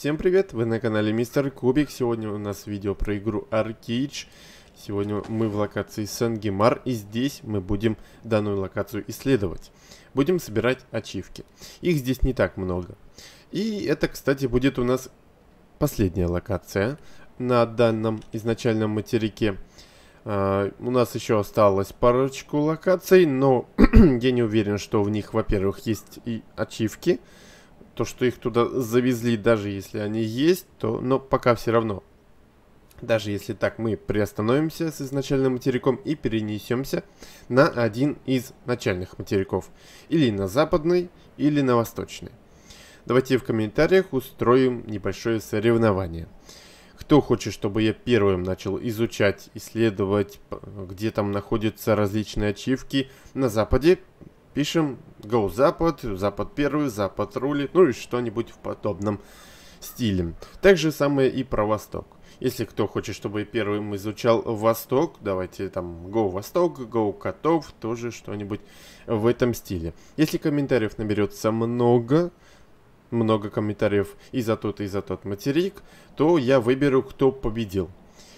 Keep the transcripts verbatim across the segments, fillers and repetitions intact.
Всем привет, вы на канале Мистер Кубик. Сегодня у нас видео про игру Аркейдж. Сегодня мы в локации Сангемар, и здесь мы будем данную локацию исследовать. Будем собирать ачивки. Их здесь не так много. И это, кстати, будет у нас последняя локация на данном изначальном материке. Uh, у нас еще осталось парочку локаций, но я не уверен, что в них, во-первых, есть и ачивки. То, что их туда завезли, даже если они есть, то, но пока все равно. Даже если так, мы приостановимся с изначальным материком и перенесемся на один из начальных материков. Или на западный, или на восточный. Давайте в комментариях устроим небольшое соревнование. Кто хочет, чтобы я первым начал изучать, исследовать, где там находятся различные ачивки на западе, пишем Go Запад, Запад первый, Запад рулит, ну и что-нибудь в подобном стиле. Так же самое и про Восток. Если кто хочет, чтобы я первым изучал Восток, давайте там Go Восток, Go Котов, тоже что-нибудь в этом стиле. Если комментариев наберется много, много комментариев и за тот, и за тот материк, то я выберу, кто победил.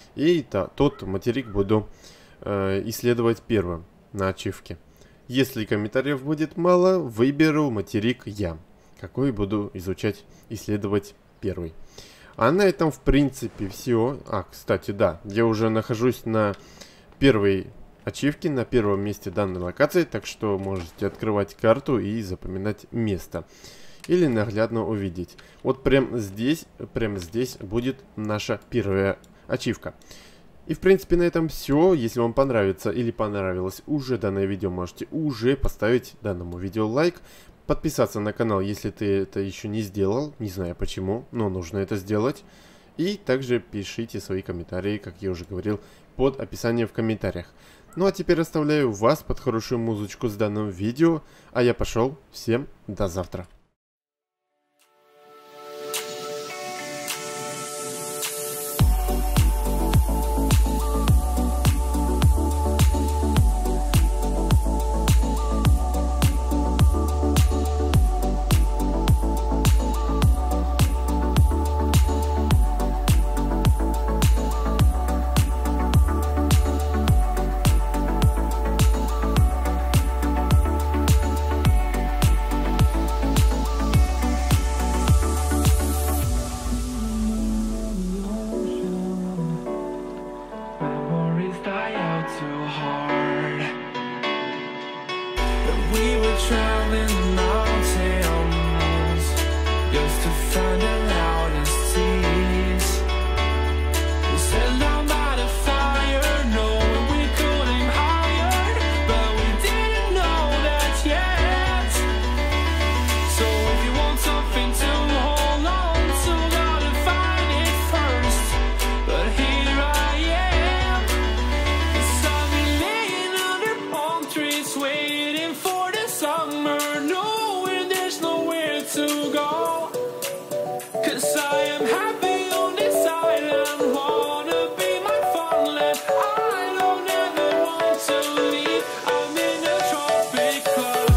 И та, тот материк буду э, исследовать первым на ачивке. Если комментариев будет мало, выберу материк я, какой буду изучать, исследовать первый. А на этом, в принципе, все. А, кстати, да, я уже нахожусь на первой ачивке, на первом месте данной локации, так что можете открывать карту и запоминать место. Или наглядно увидеть. Вот прям здесь, прям здесь будет наша первая ачивка. И в принципе на этом все. Если вам понравится или понравилось уже данное видео, можете уже поставить данному видео лайк. Подписаться на канал, если ты это еще не сделал. Не знаю почему, но нужно это сделать. И также пишите свои комментарии, как я уже говорил, под описанием в комментариях. Ну а теперь оставляю вас под хорошую музычку с данным видео. А я пошел. Всем до завтра. Traveling mountains just to find the loudest seas. We set down by the fire, knowing we could aim higher, but we didn't know that yet. So if you want something to hold on to, gotta find it first. But here I am, 'cause I've been laying under palm trees waiting for the summer, knowing there's nowhere to go. 'Cause I am happy on this island, wanna be my farmland. I don't ever want to leave, I'm in a tropic club.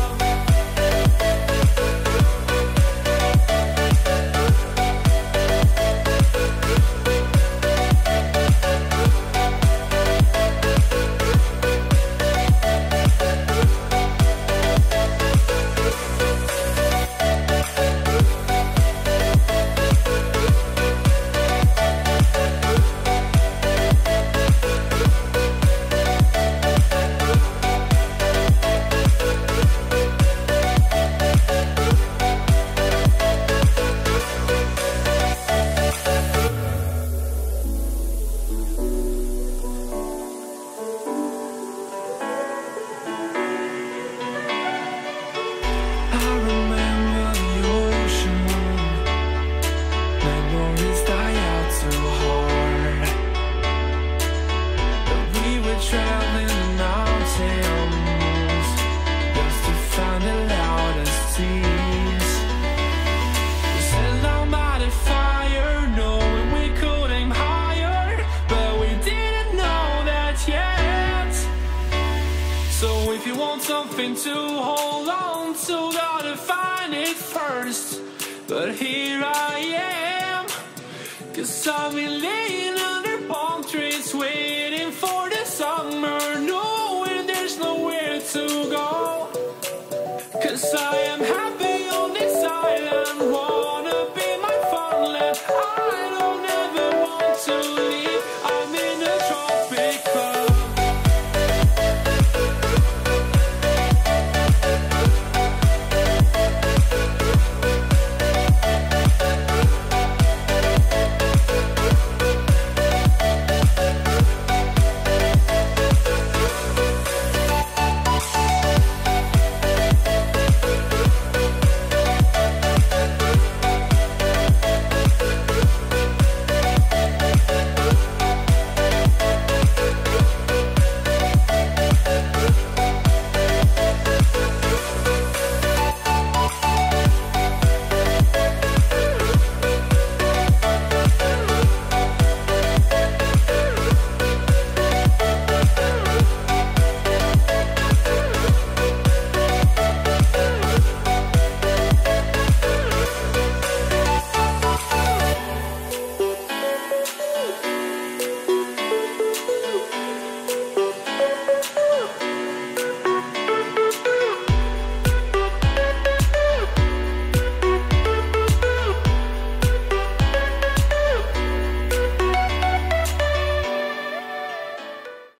Traveling mountains just to find the loudest seas. We sat down by the fire, knowing we could aim higher, but we didn't know that yet. So if you want something to hold on to, gotta find it first. But here I am, 'cause I've been laying under palm trees waiting.